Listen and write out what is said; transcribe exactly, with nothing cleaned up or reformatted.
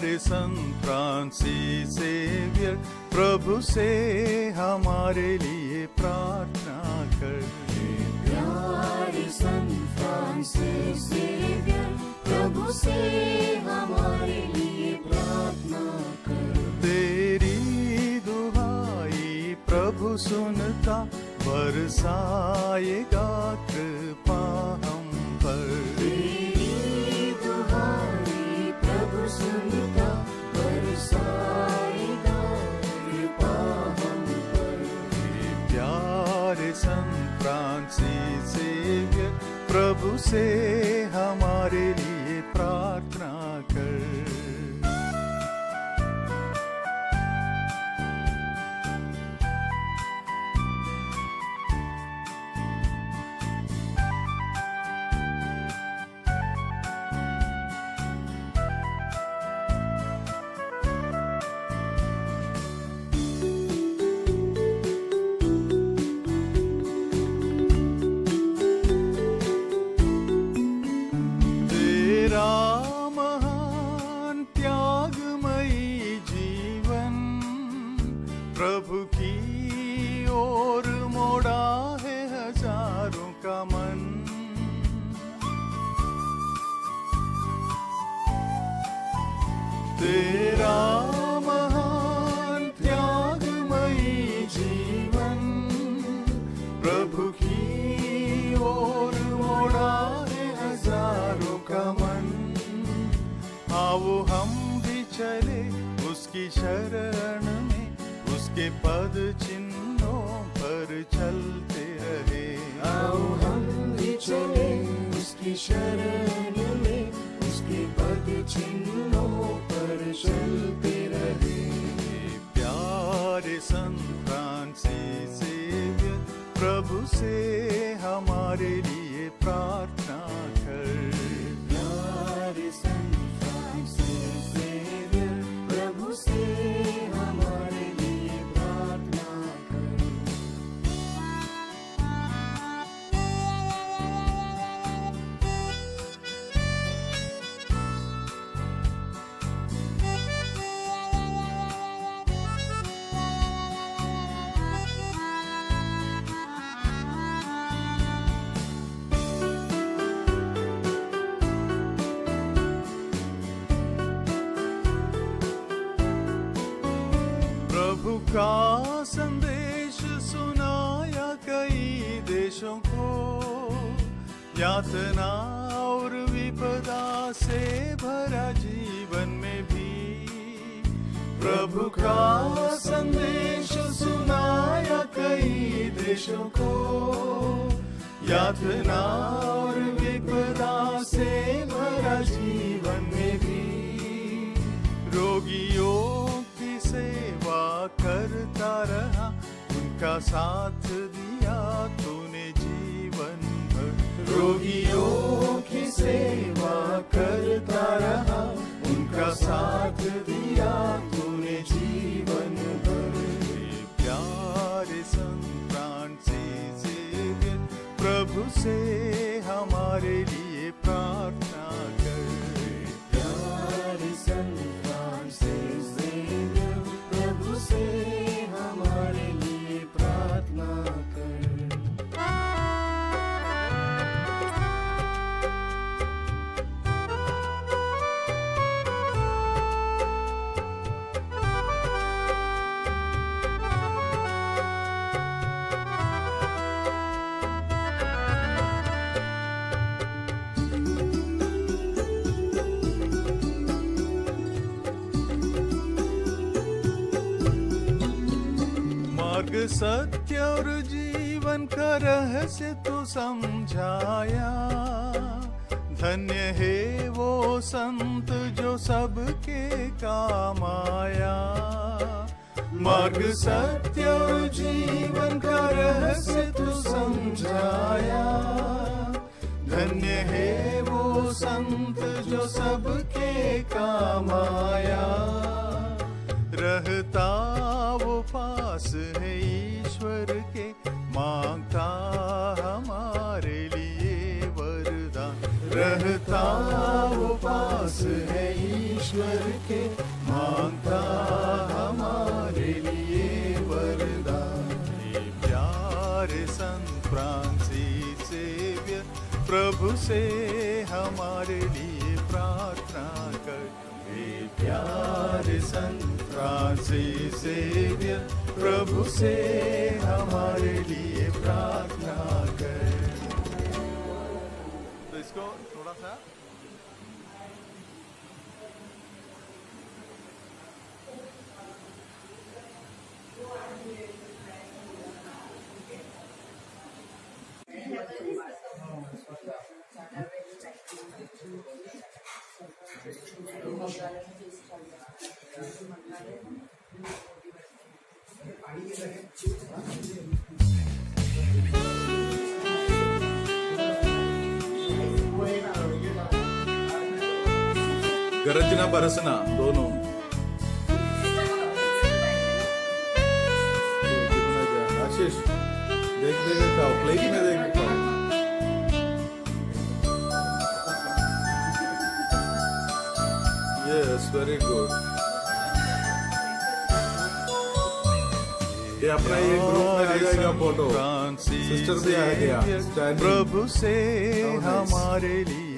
प्यारे सन Francis saviour, प्रभु से हमारे लिए प्रार्थना कर। प्यारे सन फ्रांसिस सेवियर, प्रभु से हमारे लिए प्रार्थना कर। तेरी दुहाई प्रभु सुनता, बरसाएगा कृपा हम पर। तेरी दुहाई प्रभु सुनता, बरसाएगा कृपा हम पर। प्यारे सन फ्रांसिस सेवियर, प्रभु से हमारे लिए प्रार्थना कर। प्रभु की ओर मोड़ा है हजारों का मन। तेरा महान त्यागमयी जीवन, प्रभु की ओर मोड़ा है हजारों का मन। आओ हम भी चले उसकी शरण में, उसके पद चिन्हों पर चलते रहे। आओ हम भी चले उसकी शरण में, उसके पद चिन्हों पर चलते रहे। प्यारे सन फ्रांसिस सेवियर, प्रभु से हमारे लिए प्रार्थना कर। प्यारे सन फ्रांसिस सेवियर, प्रभु से हमारे लिए प्रार्थना कर। प्रभु का संदेश सुनाया कई देशों को, यातना और विपदा से भरा जीवन में भी। प्रभु का संदेश सुनाया कई देशों को, यातना और विपदा से भरा जीवन में भी। रोगियों की सेवा करता रहा, उनका साथ दिया तूने जीवन भर। रोगियों की सेवा करता रहा, उनका साथ दिया तूने जीवन भर। प्यारे सन फ्रांसिस सेवियर, प्रभु से हमारे लिए प्रार्थना कर। प्यारे सन फ्रांसिस सेवियर, प्रभु से हमारे लिए प्रार्थना कर। मार्ग सत्य और जीवन का रहस्य तू समझाया। धन्य है वो संत जो सबके काम आया। मार्ग सत्य और जीवन का रहस्य तू समझाया। धन्य है वो संत जो सबके काम आया। रहता वो पास है ईश्वर के, मांगता हमारे लिए वरदान। रहता वो पास है ईश्वर के मांगता हमारे लिए वरदान। हे प्यारे सन फ्रांसिस सेवियर, प्रभु से हमारे लिए प्रार्थना कर। हे प्यारे सन फ्रांसिस सेवियर, प्रभु से हमारे लिए प्रार्थना कर। तो इसको थोड़ा सा गरजना बरसना दोनों। आशीष देख देख खाओ, प्लेट में देख खाओ। Yes, very good. ये अपना ये ग्रुप में आ जाएगा फोटो। सिस्टर भी आ गया। प्रभु से हमारे लिए